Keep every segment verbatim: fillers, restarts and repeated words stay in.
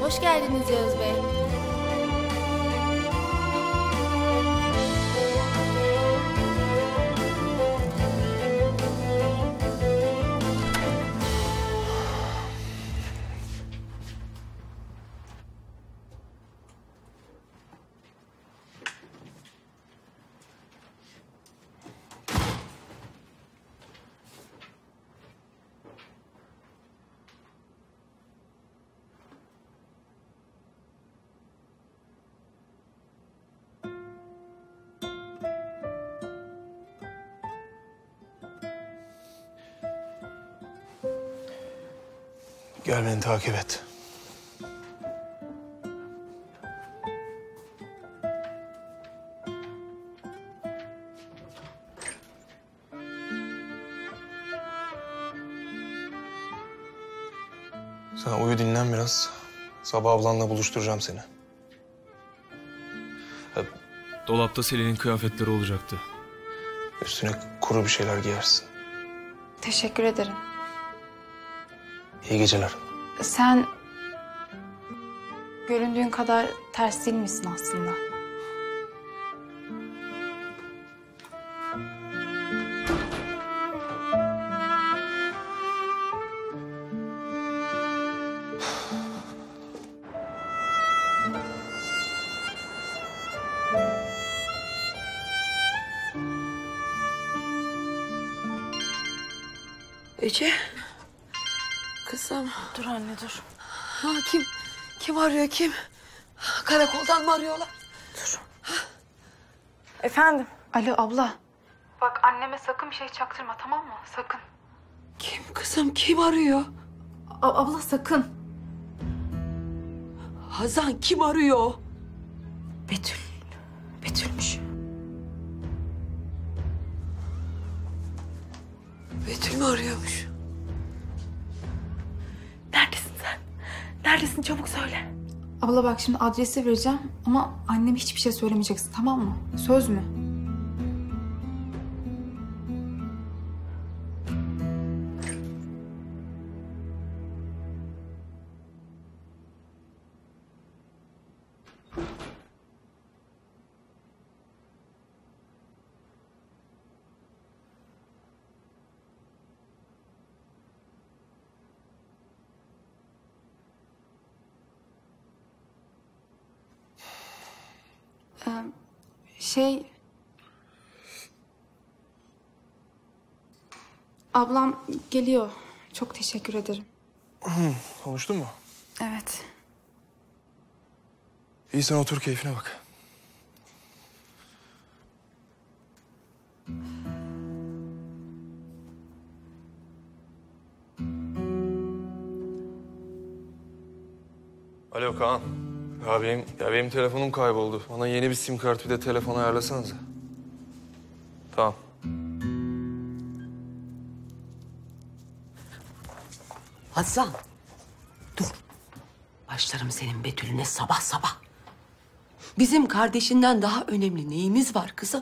Hoş geldiniz Yağız Bey. Gel beni takip et. Sen uyu, dinlen biraz. Sabah ablanla buluşturacağım seni. Dolapta Selin'in kıyafetleri olacaktı. Üstüne kuru bir şeyler giyersin. Teşekkür ederim. İyi geceler. Sen göründüğün kadar ters değil misin aslında? Ece. Kızım. Dur anne dur. Ha, kim? Kim arıyor kim? Karakoldan mı arıyorlar? Dur. Efendim? Alo abla. Bak anneme sakın bir şey çaktırma, tamam mı? Sakın. Kim kızım? Kim arıyor? A- abla sakın. Hazan kim arıyor? Betül. Betülmüş. Betül mü arıyormuş? Neredesin sen? Neredesin? Çabuk söyle. Abla bak şimdi adresi vereceğim ama anneme hiçbir şey söylemeyeceksin, tamam mı? Söz mü? Ee, şey... Ablam geliyor. Çok teşekkür ederim. Konuştun mu? Evet. İyi, sen otur, keyfine bak. Alo Kaan. Ya benim, ya benim telefonum kayboldu. Bana yeni bir sim kart bir de telefon ayarlasanıza. Tamam. Hazan. Dur. Başlarım senin Betül'üne sabah sabah. Bizim kardeşinden daha önemli neyimiz var kızım?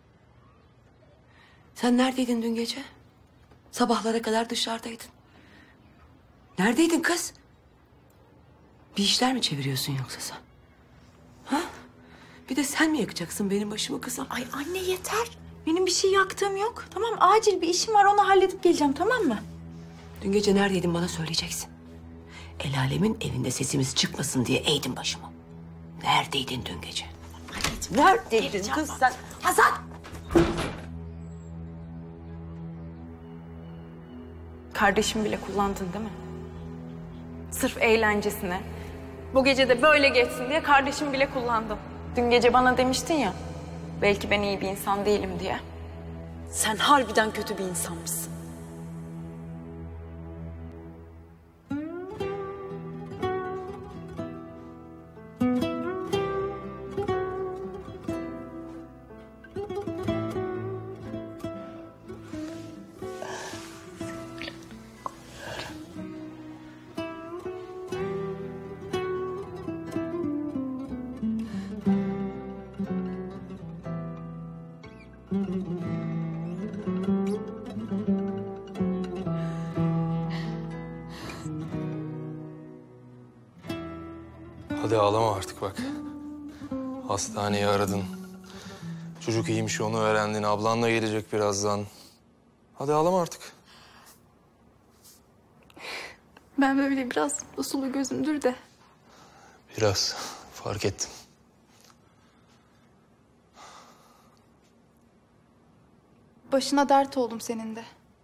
Sen neredeydin dün gece? Sabahlara kadar dışarıdaydın. Neredeydin kız? Bir işler mi çeviriyorsun yoksa sen? Ha? Bir de sen mi yakacaksın benim başımı kızım? Ay anne yeter. Benim bir şey yaktığım yok. Tamam, acil bir işim var, onu halledip geleceğim, tamam mı? Dün gece neredeydin bana söyleyeceksin. El alemin evinde sesimiz çıkmasın diye eğdin başımı. Neredeydin dün gece? Anneciğim, Neredeydin kız sen? Hazan! kardeşimi bile kullandın değil mi? Sırf eğlencesine. Bu gece de böyle geçsin diye kardeşimi bile kullandım. Dün gece bana demiştin ya, belki ben iyi bir insan değilim diye. Sen harbiden kötü bir insanmışsın. Hadi ağlama artık bak. Hastaneyi aradın. Çocuk iyiymiş onu öğrendin. Ablan da gelecek birazdan. Hadi ağlama artık. Ben böyle biraz usulu gözümdür de. Biraz fark ettim. Başına dert oldum senin de.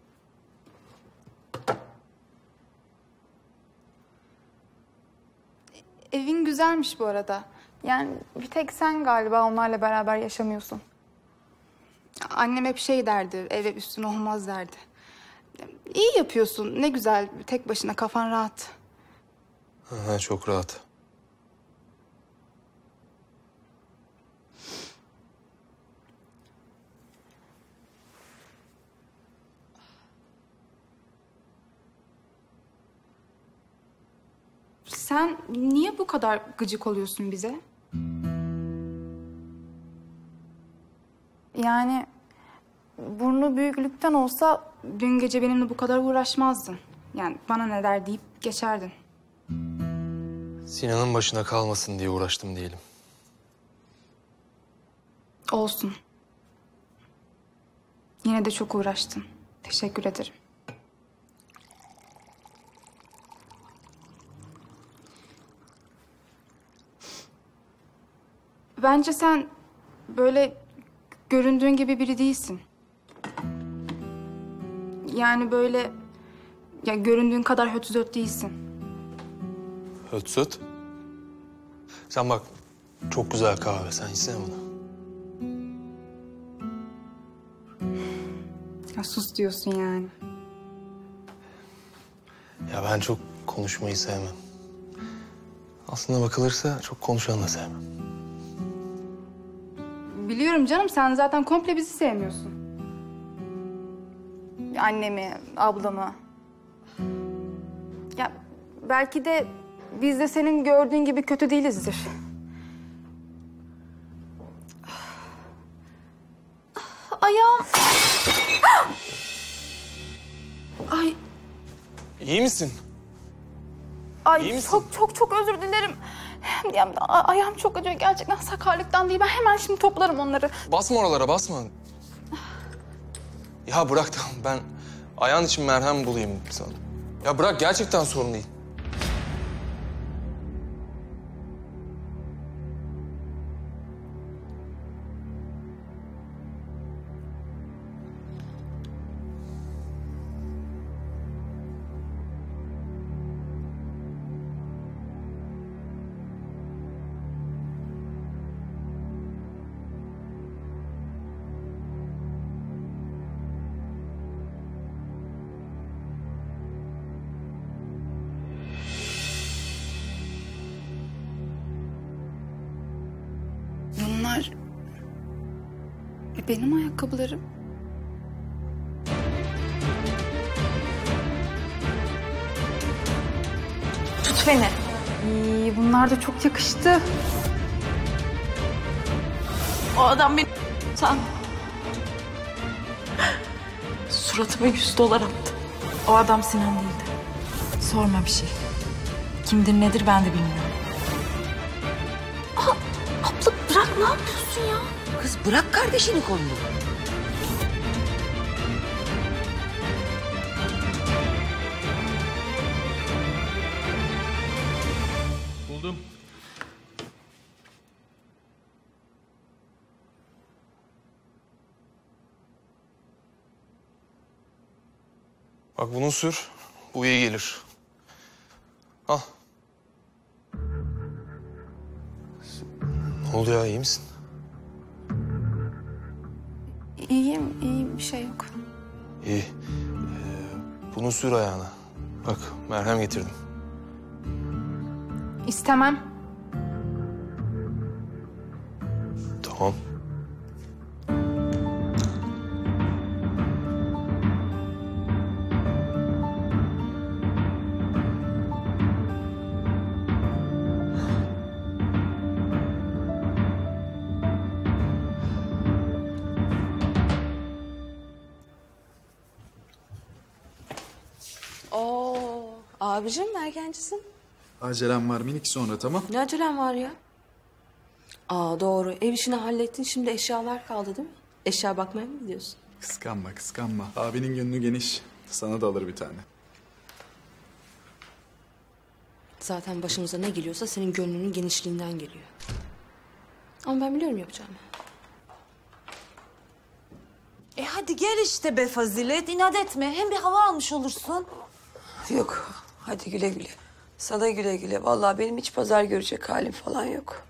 Evin güzelmiş bu arada. Yani bir tek sen galiba onlarla beraber yaşamıyorsun. Annem hep şey derdi, ev hep üstüne olmaz derdi. İyi yapıyorsun, ne güzel. Tek başına kafan rahat. Ha, çok rahat. Sen niye bu kadar gıcık oluyorsun bize? Yani burnu büyüklükten olsa dün gece benimle bu kadar uğraşmazdın. Yani bana ne der deyip geçerdin. Sinan'ın başına kalmasın diye uğraştım diyelim. Olsun. Yine de çok uğraştın. Teşekkür ederim. Bence sen böyle göründüğün gibi biri değilsin. Yani böyle ya göründüğün kadar hötüzöt değilsin. Höt söt. Sen bak çok güzel kahve. Sen içsene bunu. Ya sus diyorsun yani. Ya ben çok konuşmayı sevmem. Aslında bakılırsa çok konuşanı da sevmem. Biliyorum canım, sen zaten komple bizi sevmiyorsun. Annemi, ablamı. Ya belki de biz de senin gördüğün gibi kötü değilizdir. Ayağım. Ay, İyi misin? ay İyi misin? çok çok çok özür dilerim. Ya, a- ayağım çok acıyor gerçekten, sakarlıktan değil. Ben hemen şimdi toplarım onları. Basma oralara basma. Ya bırak tamam ben ayağın için merhem bulayım sana. Ya bırak gerçekten sorun değil. Bunlar e, benim ayakkabılarım. Tut beni. İyi, bunlar da çok yakıştı. O adam beni... Sen... Suratıma yüz dolar attı. O adam Sinan değildi. Sorma bir şey. Kimdir nedir ben de bilmiyorum. Aa, abla bırak, ne yapıyorsun ya? Kız bırak kardeşini kolunu. Buldum. Bak bunu sür. Bu iyi gelir. Al. Ne oldu ya iyi misin? İyiyim, iyiyim. Bir şey yok. İyi. Ee, bunu sür ayağına. Bak merhem getirdim. İstemem. Tamam. Oo, abicim erkencisin. Acelem var minik, sonra tamam. Ne acelem var ya? Aa doğru. Ev işini hallettin. Şimdi eşyalar kaldı değil mi? Eşya bakmaya mı gidiyorsun? Kıskanma kıskanma. Abinin gönlü geniş. Sana da alır bir tane. Zaten başımıza ne geliyorsa senin gönlünün genişliğinden geliyor. Ama ben biliyorum yapacağımı. E hadi gel işte be Fazilet. İnat etme. Hem bir hava almış olursun. Yok. Hadi güle güle. Sana güle güle. Vallahi benim hiç pazar görecek halim falan yok.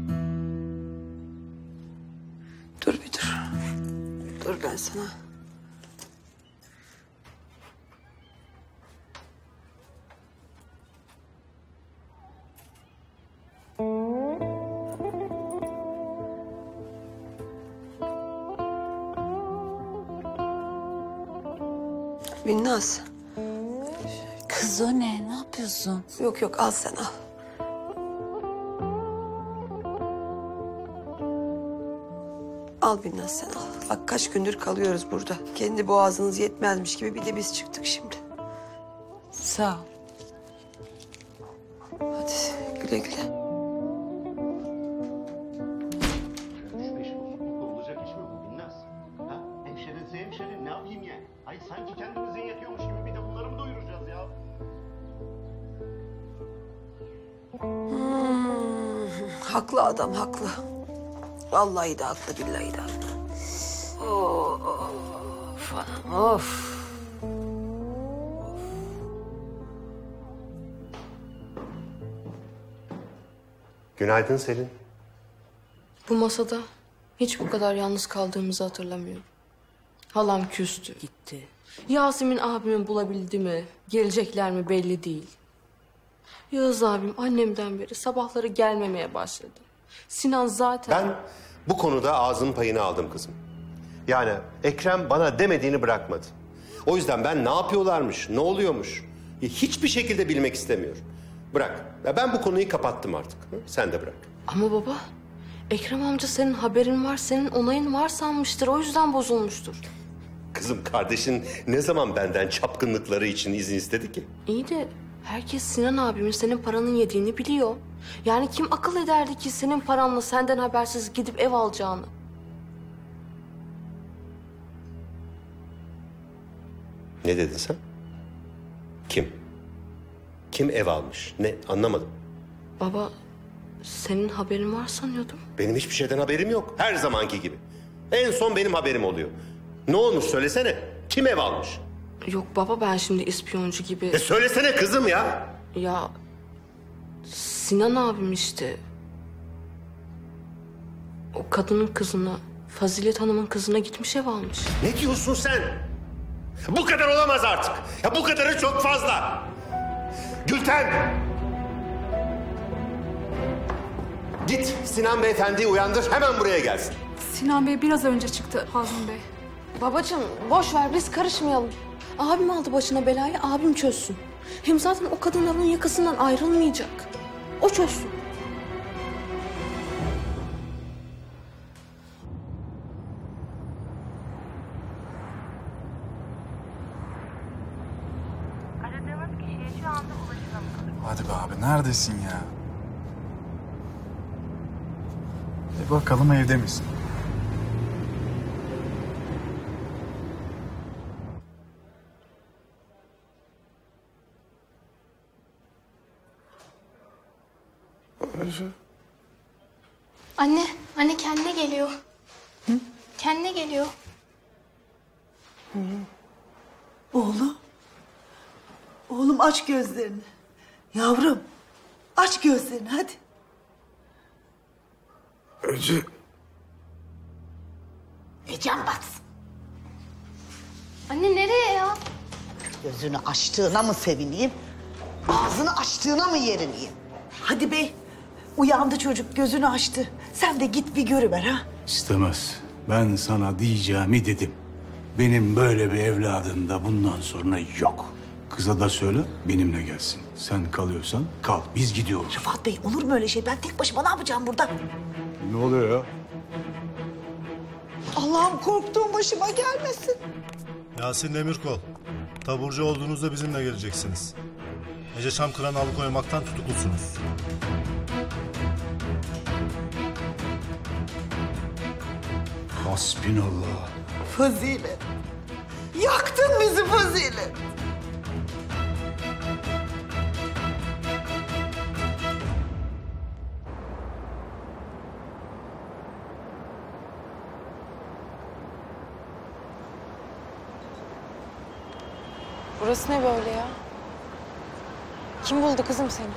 Dur bir dur. Dur ben sana. Binnaz. Kız o ne? Ne yapıyorsun? Yok yok al sen al. Al Binnaz sen al. Bak kaç gündür kalıyoruz burada. Kendi boğazınız yetmezmiş gibi bir de biz çıktık şimdi. Sağ ol. Hadi güle güle. Beş bozukluğu olacak iş mi bu Binnaz? Ha? Hemşerinse hemşerin ne yapayım yani? Ay sanki kendimize yetiyormuş gibi bir de bunları mı doyuracağız ya? Hmm, haklı adam haklı. Vallahi de haklı billahi de haklı. Of anam of. Günaydın Selin. Bu masada hiç bu kadar yalnız kaldığımızı hatırlamıyorum. Halam küstü. Gitti. Yasemin abimi bulabildi mi? Gelecekler mi belli değil. Yağız abim annemden beri sabahları gelmemeye başladı. Sinan zaten... Ben bu konuda ağzın payını aldım kızım. Yani Ekrem bana demediğini bırakmadı. O yüzden ben ne yapıyorlarmış, ne oluyormuş hiçbir şekilde bilmek istemiyorum. Bırak. Ya ben bu konuyu kapattım artık. Hı? Sen de bırak. Ama baba, Ekrem amca senin haberin var, senin onayın var sanmıştır. O yüzden bozulmuştur. Kızım kardeşin ne zaman benden çapkınlıkları için izin istedi ki? İyi de herkes Sinan abimin senin paranın yediğini biliyor. Yani kim akıl ederdi ki senin paranla senden habersiz gidip ev alacağını? Ne dedin sen? Kim? Kim ev almış? Ne? Anlamadım. Baba, senin haberin var sanıyordum. Benim hiçbir şeyden haberim yok. Her zamanki gibi. En son benim haberim oluyor. Ne olmuş söylesene. Kim ev almış? Yok baba, ben şimdi ispiyoncu gibi... E söylesene kızım ya. Ya Sinan abim işte. O kadının kızına, Fazilet Hanım'ın kızına gitmiş ev almış. Ne diyorsun sen? Bu kadar olamaz artık. Ya bu kadarı çok fazla. Gülten! Git Sinan Beyefendi'yi uyandır. Hemen buraya gelsin. Sinan Bey biraz önce çıktı Hazım Bey. Babacığım boş ver, biz karışmayalım. Abim aldı başına belayı, abim çözsün. Hem zaten o kadınların yakasından ayrılmayacak. O çözsün. Aradığınız kişiye şu anda ulaşılamıyor. Hadi be abi, neredesin ya? E bakalım evde misin? Anne, anne kendine geliyor. Hı? Kendine geliyor. Oğlum. Oğlum aç gözlerini. Yavrum. Aç gözlerini hadi. Ece. Ecem batsın. Anne nereye ya? Gözünü açtığına mı sevineyim? Ağzını açtığına mı yerineyim? Hadi bey. Uyandı çocuk, gözünü açtı. Sen de git bir görüver ha. İstemez. Ben sana diyeceğimi dedim. Benim böyle bir evladım da bundan sonra yok. Kıza da söyle benimle gelsin. Sen kalıyorsan kal. Biz gidiyoruz. Rıfat Bey olur mu öyle şey? Ben tek başıma ne yapacağım burada? Ne oluyor ya? Allah'ım korktuğum başıma gelmesin. Yasin Demirkol, taburcu olduğunuzda bizimle geleceksiniz. Ece Çamkıran'ı alıkoymaktan tutuklusunuz. Hasbinallah. Fazilet. Yaktın bizi Fazilet. Burası ne böyle ya? Kim buldu kızım seni?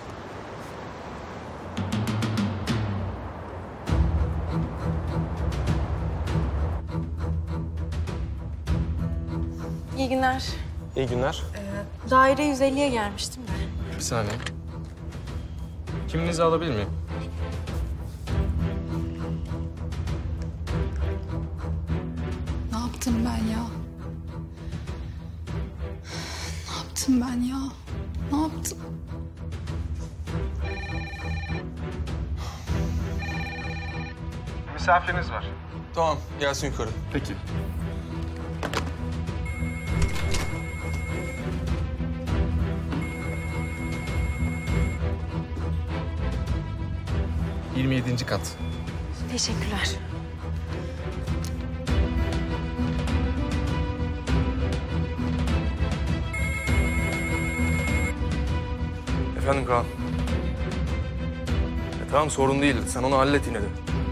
İyi günler. İyi günler. Ee, daire yüz elliye gelmiştim de. Bir saniye. Kimliğinizi alabilir miyim? Ne yaptım ben ya? Ne yaptım ben ya? Ne yaptım? Misafiriniz var. Tamam, gelsin yukarı. Peki. yirmi yedinci kat. Teşekkürler. Efendim Kaan. E, tamam sorun değil. Sen onu hallet yine de.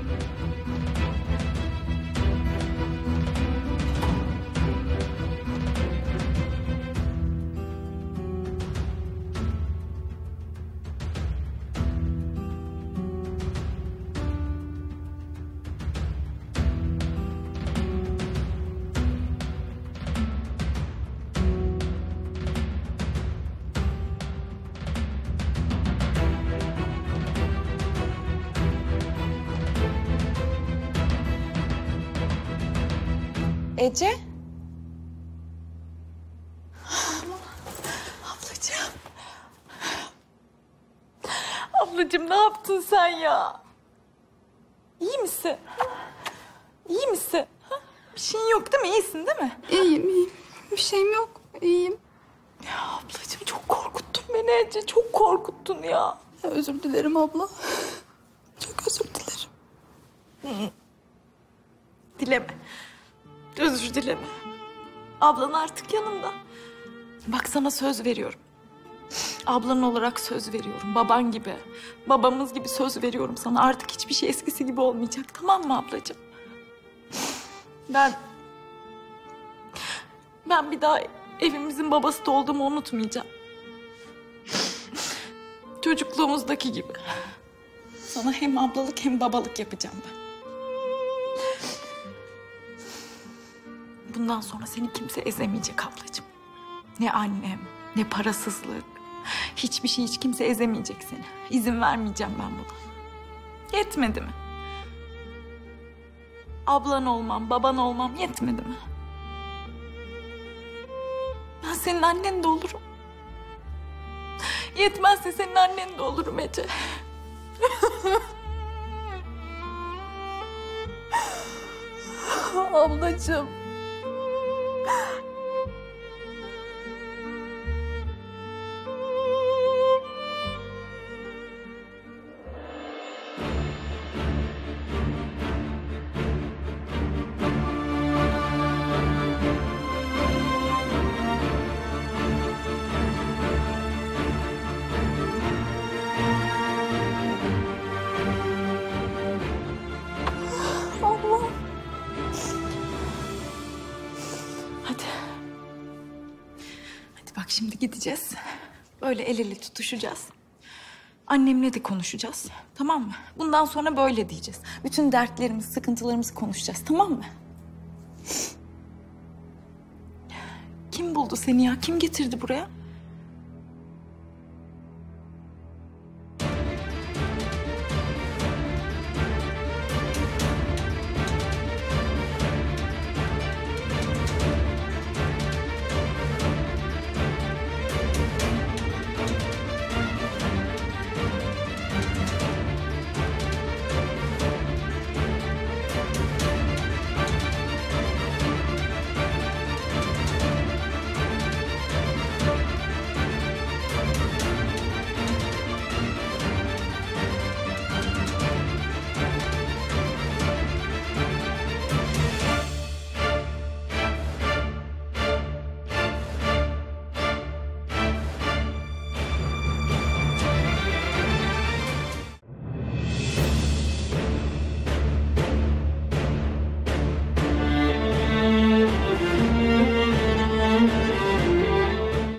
Ece? Ablacığım. Ablacığım ne yaptın sen ya? İyi misin? İyi misin? Ha? Bir şeyin yok değil mi? İyisin değil mi? İyiyim, iyiyim. Bir şeyim yok. İyiyim. Ya ablacığım çok korkuttun beni Ece. Çok korkuttun ya. Ya özür dilerim abla. Çok özür dilerim. Hı. Dileme. Özür dileme. Ablan artık yanımda. Bak sana söz veriyorum. Ablan olarak söz veriyorum. Baban gibi, babamız gibi söz veriyorum sana. Artık hiçbir şey eskisi gibi olmayacak. Tamam mı ablacığım? Ben... Ben bir daha evimizin babası da olduğumu unutmayacağım. Çocukluğumuzdaki gibi. Sana hem ablalık hem babalık yapacağım ben. Bundan sonra seni kimse ezemeyecek ablacığım. Ne annem, ne parasızlık. Hiçbir şey, hiç kimse ezemeyecek seni. İzin vermeyeceğim ben buna. Yetmedi mi? Ablan olmam, baban olmam yetmedi mi? Ben senin annen de olurum. Yetmezse senin annen de olurum Ece. Ablacığım. Allah. Hadi. Hadi bak şimdi gideceğiz. Böyle el ele tutuşacağız. Annemle de konuşacağız. Tamam mı? Bundan sonra böyle diyeceğiz. Bütün dertlerimizi, sıkıntılarımızı konuşacağız. Tamam mı? Kim buldu seni ya? Kim getirdi buraya?